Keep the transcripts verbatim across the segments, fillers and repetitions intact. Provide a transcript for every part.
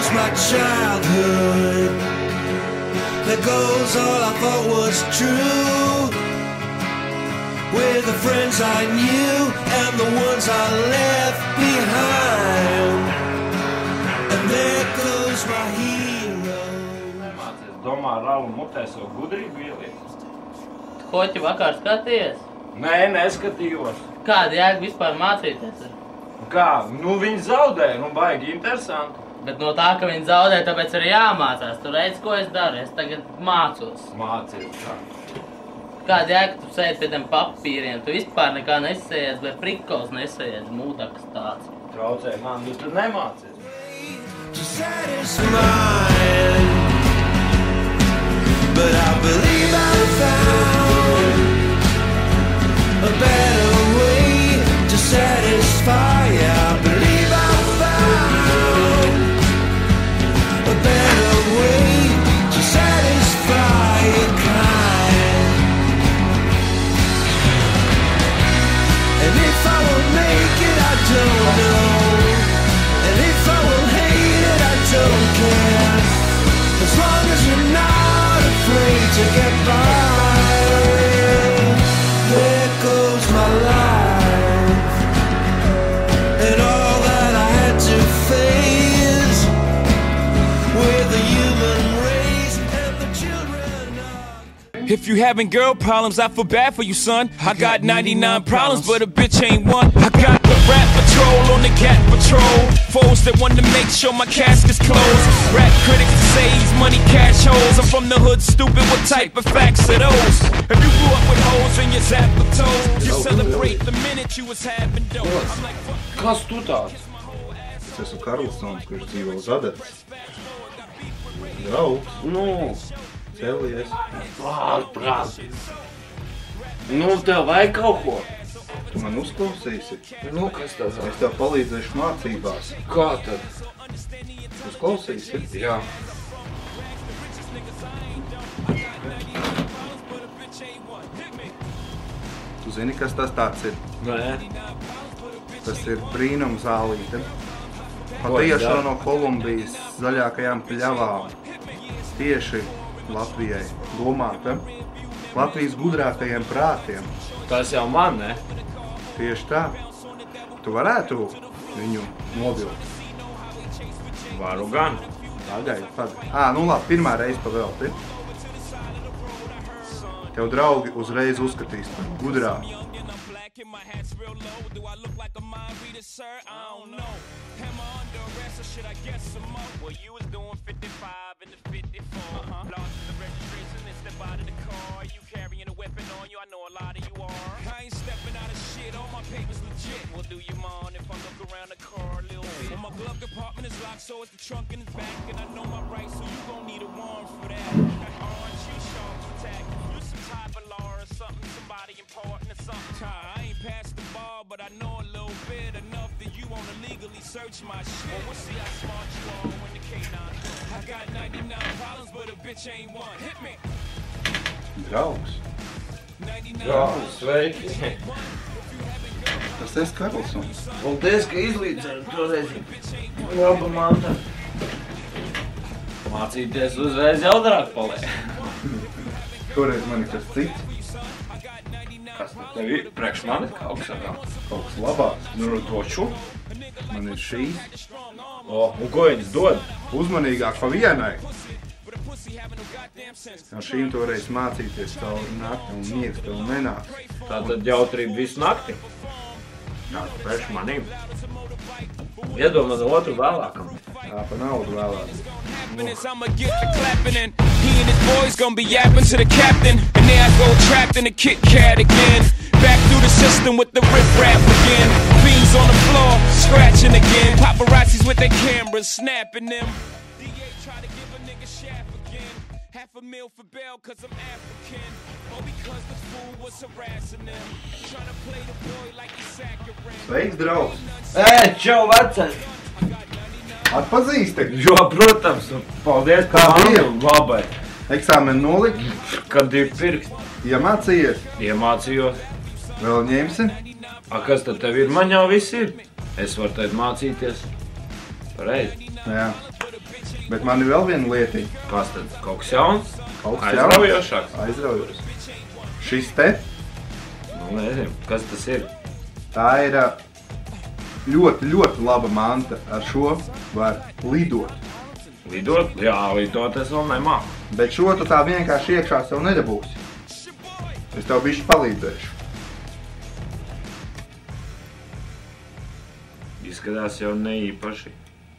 goes my childhood. There goes all I thought was true. With the friends I knew and the ones I left behind. And there goes my hero. Domā, Raul mutē savu gudrību ieliet. Hoķi vakar skaties? Nē, neskatījos. Kāda jēga vispār mācīties? Kā? Nu, viņi zaudē, nu, baigi interesanti. Bet no tā, ka viņi zaudē, tāpēc arī jāmācās. Tu redzi, ko es daru? Es tagad mācos. Mācies, tā. Kāda jēga tu sēdi pie tiem papīriem? Tu vispār nekā nesējies, vai prikols nesējies, mūdaks tāds. Traucē man, bet tu nemācies. To satisfy mine. But I believe I found a better way to satisfy. I believe I found a better way to satisfy your kind. And if I will make it, I don't know. And if I will hate it, I don't care. As long as you're not afraid to get by. There goes my life. And all that I had to face with the human race and the children of... If you having girl problems, I feel bad for you, son. I got ninety-nine problems, but a bitch ain't one. I got the rap patrol on the cat patrol. Foes that want to make sure my casket's closed. Rap critics that say he's money cash holes. I'm from the hood, stupid, what type of facts are those? If you grew up with holes in your zap of toes, you celebrate the minute you was having dough. I'm like, fuck. Kas tu tāds? Es esmu Karlsons, kurš dzīvo uz Adatas. Draugs. Nu, Celies. ārprāt. Nu, tev vajag kaut ko. Tu man uzklausīsi? Nu, kas tev vajag? Es tev palīdzēšu mācībās. Kā tad? Uzklausīsi? Jā. Tu zini, kas tas tāds ir? Nē. Tas ir brīnums zālīte. Patiešo no Kolumbijas zaļākajām pļavām. Tieši Latvijai domāta. Latvijas gudrākajiem prātiem. Tas jau man, ne? Tieši tā. Tu varētu viņu novilkt? Varu gan. Pagaid, pagaid. Ā, nu labi, pirmā reize pavelti. Tev draugi uzreiz uzskatīs par gudrā. I ain't passed the ball, but I know a little bit enough that you wanna legally search my shit. Well, we'll see how smart you are when the K nine comes. I got ninety-nine problems, but a bitch ain't one. Hit me. Draugs. Jā, sveiki. Tas esi Karlsons. Paldies, ka izlīdzēji toreiz. Laba manta. Mācīties uzreiz jaudrāk paliek. Toreiz man ir kas cits. Kas tad tev ir? Priekš mani kaut kas ar Kaut kas labāks. Nu, toču. Man ir šīs. O, un ko viņas dod? Uzmanīgāk pa vienai. Ar šīm toreiz mācīties cauri nakti un miegs tev nenāks. Tātad jautrība visu nakti. Jā, priekš manīm. Iedomā no otru vēlākam. Jā, pa naudu vēlāk. I'ma get the clapping and he and his boys gonna be yapping to the captain. And there I go trapped in a Kit Kat again. Back through the system with the rip-rap again. Fiends on the floor, scratching again. Paparazzis with their cameras, snapping them. D A try to give a nigga shaft again. Half a meal for bail cause I'm African. Or because the fool was harassing them. Trying to play the boy like he's saccharine. Sveiks, draugs! Ē, čau, vecais! Atpazīsti? Jo, protams, paldies Kā par bija? mani labai. Eksāmeni nolikt? Kad ir pirksti. Iemācījies? Iemācījos. Vēl ņemsi? A, kas tad tev ir? Man jau viss ir. Es varu tagad mācīties. Pareizi. Jā. Bet man ir vēl viena lietiņa. Kas tad? Kaut kas jauns? Kaut kas Aizraujošāks? Aizraujošs. Šis te, Nu, nezinu. Kas tas ir? tā ir ā, ļoti, ļoti laba manta. Ar šo var lidot. Lidot? Jā, lidot es vēl nemāku. Bet šo tu tā vienkārši iekšā sev nedabūsi. Es tev bišķi palīdzēšu. Izskatās jau neīpaši.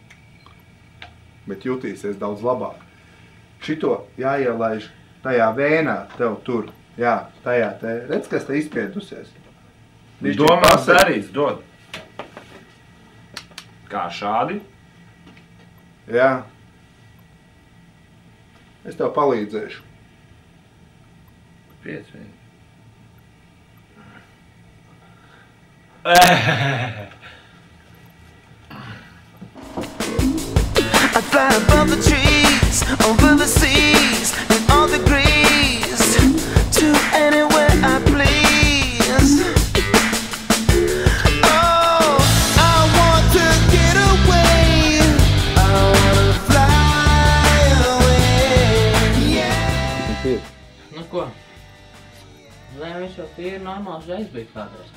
Bet jutīsies daudz labāk. Šito jāielaiž tajā vēnā tev tur. Jā, tajā te. Redz, kas te izspiedusies. Bišķi Domās pasaka. darīts, dod. Kā šādi? Jā. Es tev palīdzēšu. Pieci. I fly above the trees, over the seas, in all degrees, to anywhere I please. Oh, I want to get away. I wanna fly away. Yeah. Nu ko? Lai viņš jau tīri normāls žais bija kādreiz.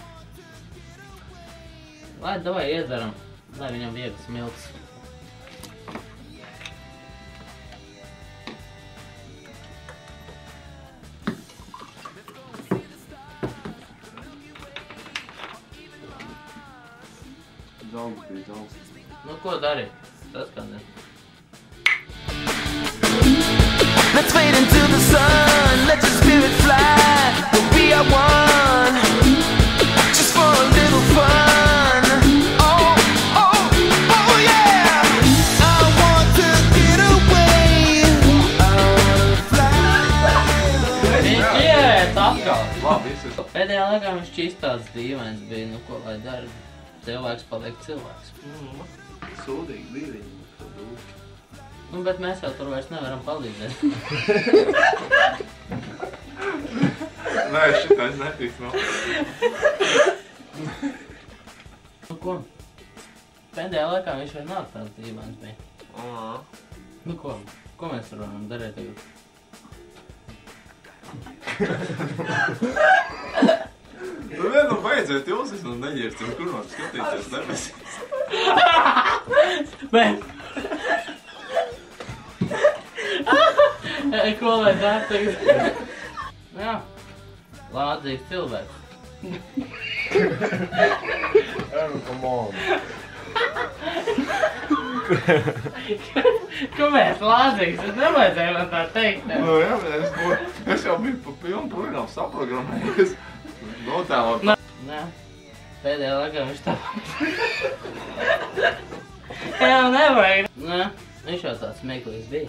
Lai davai iedzeram, lai viņam viegli smilts. Zaugs bija zaugs. Nu ko dari? Tas kā ne. Let's wait until the sun, let your spirit fly. We'll be our one, just for a little fun. Oh, oh, oh yeah! I want to get away. I wanna fly away. Viņš ieiet atkal. Labi, viss ir. Pēdējā laikā viņš šķīst tāds dīvains bija, nu ko lai dara. Cilvēks paliek cilvēks. Sūdīgi bija viņi. Nu, bet mēs jau tur vairs nevaram palīdzēt. Nē, šitais netiks nav. Nu ko? Pēdējā laikā viņš vienmēr tāds dīvains bija. Nu ko? Ko mēs tur varam darīt tagad? Nu vienu beidziet jūs, es nu neģērsim, kur var skatīties debesīs. Bet! Ei, ko lai dara tagad? Jā. Lādzīgs cilvēks. Come on. Kāpēc lādzīgs? Es nevajadzēju man tā teikt. Nu jā, es, būtu, es jau biju pa pilnu programmu saprogrammējies. Notēlot. Nē. Pēdējā laikā viņš tā. Jā, nevajag. Nē. Viņš jau tāds smieklīgs bija.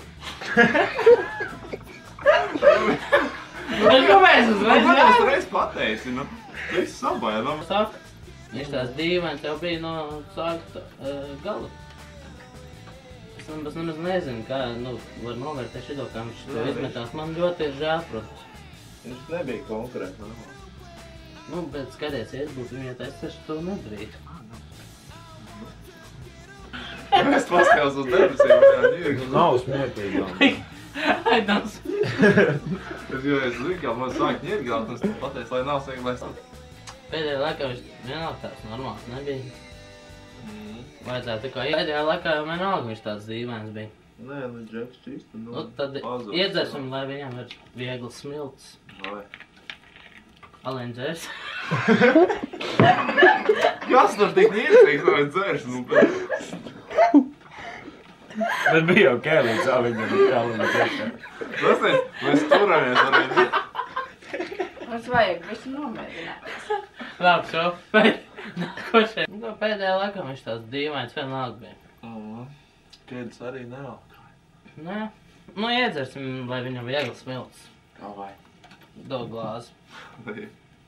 Bet kāpēc uz Man vairs es reiz pateici, nu, viss sabājā. Saka, viņš tās dīvains jau bija no sākta uh, gala. Es nemaz nemaz nezinu, kā, nu, var novērtēt šito, kā viņš to izmetās. Man ļoti ir žēl, protams. Viņš nebija konkurēts, normāli. Nu, bet skaties, ja es būtu viņa, es taču to nedarītu. Es paskatījos uz debesīm, jā, ņirgi. Nav smieklīgi. Ai, nav smieklīgi. Es jau es zinu, kā man sāk ņirgāt, un es pateicu, lai nav smieklīgs. Pēdējā laikā viņš vienalga tāds normāls nebija. Vajadzētu tā kā pēdējā laikā jau vienalga viņš tāds dīvains bija. Nē, nu, Džeks čista, nu, Nu, tad iedzersim, lai viņam ir viegli smilts. Vai. Alien dzers. Kas tur tik ņirgīgs, lai dzers, nu, bet... Bet bija jau kēlīts, Aliņa bija kēlīga. Tas ir, mēs turamies arī. Mums vajag visu nomēģināt. Labi, šo, bet nākošais. Nu, pēdējā laikā viņš tāds dīvains vienalga bija. Kēdis arī nevalk. Nē, nu iedzersim, lai viņam viegli smilts. Kā vai? Dod glāzi. Vai.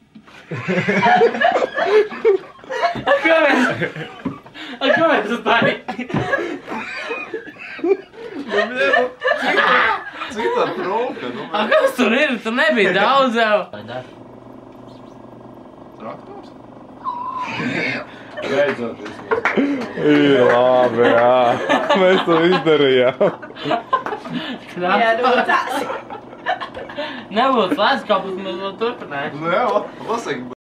Kāpēc? Kāpēc tu tā ir? Nu, vienu, cita, cita trūka, nu, A, kas tur ir? Tur nebija daudz jau. Vai dar? traktors? Beidzot, viss. Ir labi, jā. Mēs to izdarījām. Ierūtās. Nebūtu slēdz, kāpēc mēs vēl turpinājuši. Nu jā, lasīgi.